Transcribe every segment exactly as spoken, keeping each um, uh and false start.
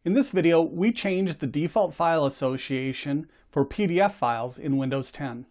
In this video, we changed the default file association for P D F files in Windows ten.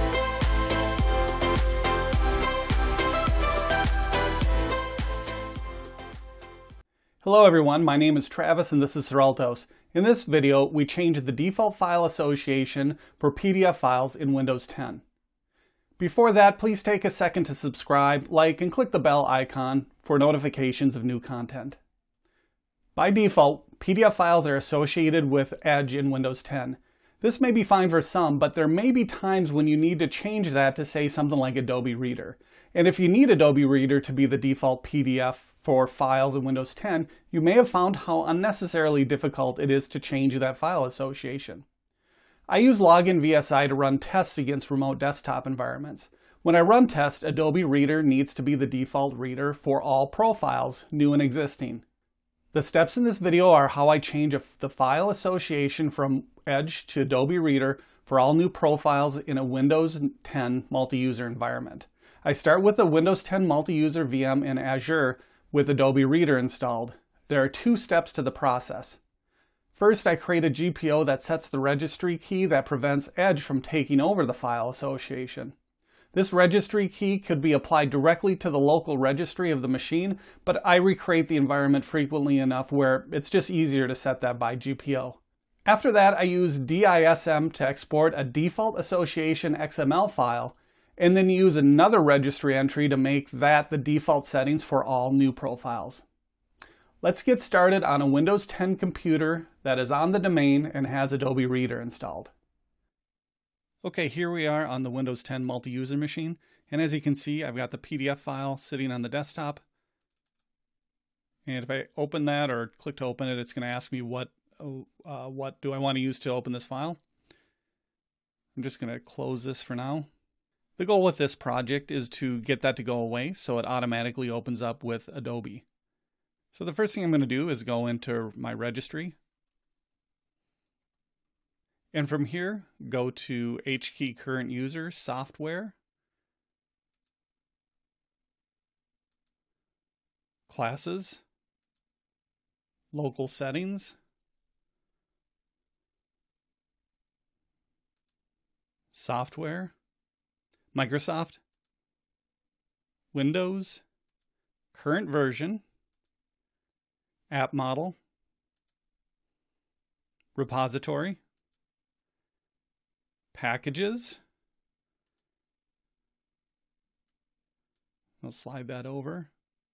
Hello everyone, my name is Travis and this is Xareltos. In this video, we changed the default file association for P D F files in Windows ten. Before that, please take a second to subscribe, like, and click the bell icon for notifications of new content. By default, P D F files are associated with Edge in Windows ten. This may be fine for some, but there may be times when you need to change that to say something like Adobe Reader. And if you need Adobe Reader to be the default P D F for files in Windows ten, you may have found how unnecessarily difficult it is to change that file association. I use Login V S I to run tests against remote desktop environments. When I run tests, Adobe Reader needs to be the default reader for all profiles, new and existing. The steps in this video are how I change the file association from Edge to Adobe Reader for all new profiles in a Windows ten multi-user environment. I start with the Windows ten multi-user V M in Azure with Adobe Reader installed. There are two steps to the process. First, I create a G P O that sets the registry key that prevents Edge from taking over the file association. This registry key could be applied directly to the local registry of the machine, but I recreate the environment frequently enough where it's just easier to set that by G P O. After that, I use D I S M to export a default association X M L file, and then use another registry entry to make that the default settings for all new profiles. Let's get started on a Windows ten computer that is on the domain and has Adobe Reader installed. Okay, here we are on the Windows ten multi-user machine, and as you can see, I've got the P D F file sitting on the desktop. And if I open that or click to open it, it's going to ask me what, uh, what do I want to use to open this file. I'm just going to close this for now. The goal with this project is to get that to go away so it automatically opens up with Adobe. So the first thing I'm going to do is go into my registry. And from here, go to H key current user, software, classes, local settings, software, Microsoft, Windows, current version, app model, repository, packages. I'll slide that over.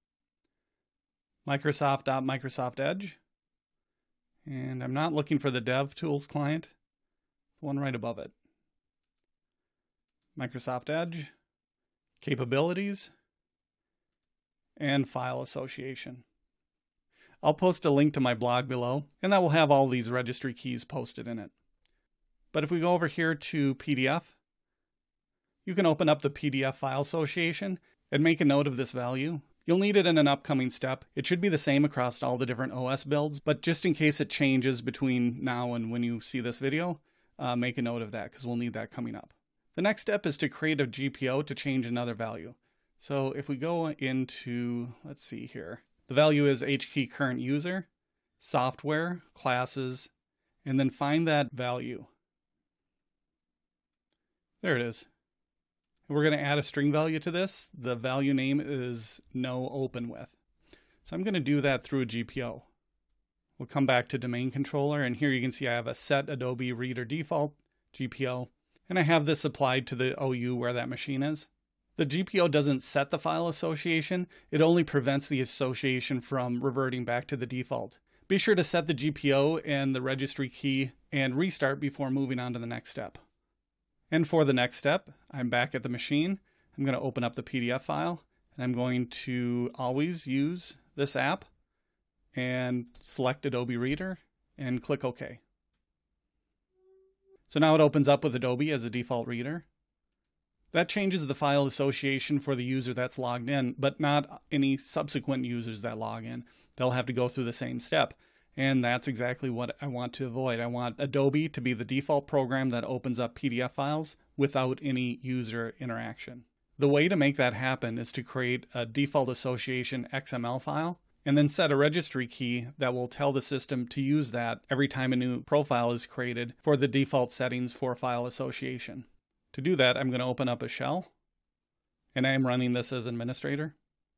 Microsoft.Microsoft Edge. And I'm not looking for the DevTools client, the one right above it. Microsoft Edge, capabilities, and file association. I'll post a link to my blog below, and that will have all these registry keys posted in it. But if we go over here to P D F, you can open up the P D F file association and make a note of this value. You'll need it in an upcoming step. It should be the same across all the different O S builds, but just in case it changes between now and when you see this video, uh, make a note of that because we'll need that coming up. The next step is to create a G P O to change another value. So if we go into, let's see here, the value is H key current user, software, classes, and then find that value. There it is. We're going to add a string value to this. The value name is no open with. So I'm going to do that through a G P O. We'll come back to domain controller, and here you can see I have a set Adobe Reader default G P O, and I have this applied to the O U where that machine is. The G P O doesn't set the file association. It only prevents the association from reverting back to the default. Be sure to set the G P O and the registry key and restart before moving on to the next step. And for the next step, I'm back at the machine. I'm going to open up the P D F file, and I'm going to always use this app and select Adobe Reader and click OK. So now it opens up with Adobe as the default reader. That changes the file association for the user that's logged in, but not any subsequent users that log in. They'll have to go through the same step. And that's exactly what I want to avoid. I want Adobe to be the default program that opens up P D F files without any user interaction. The way to make that happen is to create a default association X M L file and then set a registry key that will tell the system to use that every time a new profile is created for the default settings for file association. To do that, I'm going to open up a shell, and I am running this as administrator.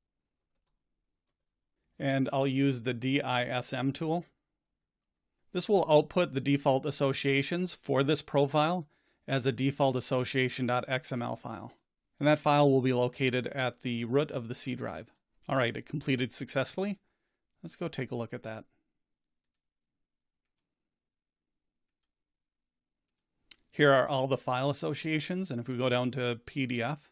And I'll use the dism tool. This will output the default associations for this profile as a default association.xml file. And that file will be located at the root of the C drive. All right, it completed successfully. Let's go take a look at that. Here are all the file associations, and if we go down to P D F,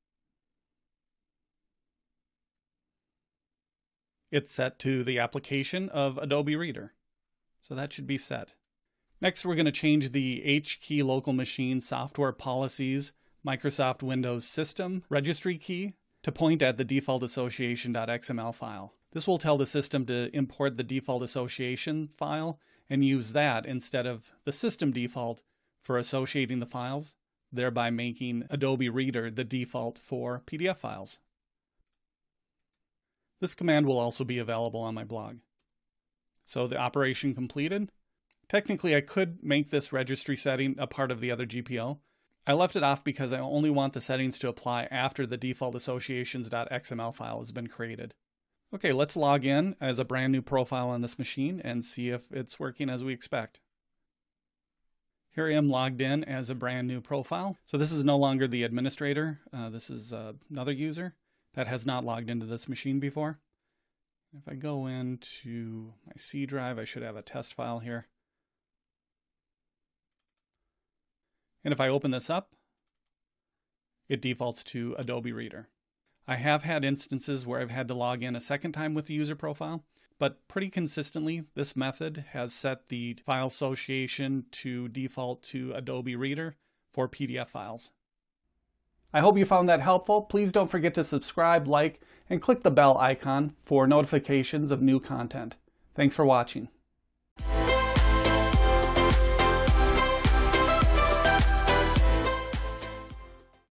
it's set to the application of Adobe Reader. So that should be set. Next, we're going to change the H key local machine software policies Microsoft Windows System registry key to point at the default association.xml file. This will tell the system to import the default association file and use that instead of the system default for associating the files, thereby making Adobe Reader the default for P D F files. This command will also be available on my blog. So the operation completed. Technically, I could make this registry setting a part of the other G P O. I left it off because I only want the settings to apply after the default associations.xml file has been created. Okay, let's log in as a brand new profile on this machine and see if it's working as we expect. Here I am logged in as a brand new profile. So this is no longer the administrator. Uh, this is uh, another user that has not logged into this machine before. If I go into my C drive, I should have a test file here. And if I open this up, it defaults to Adobe Reader. I have had instances where I've had to log in a second time with the user profile, but pretty consistently, this method has set the file association to default to Adobe Reader for P D F files. I hope you found that helpful. Please don't forget to subscribe, like, and click the bell icon for notifications of new content. Thanks for watching.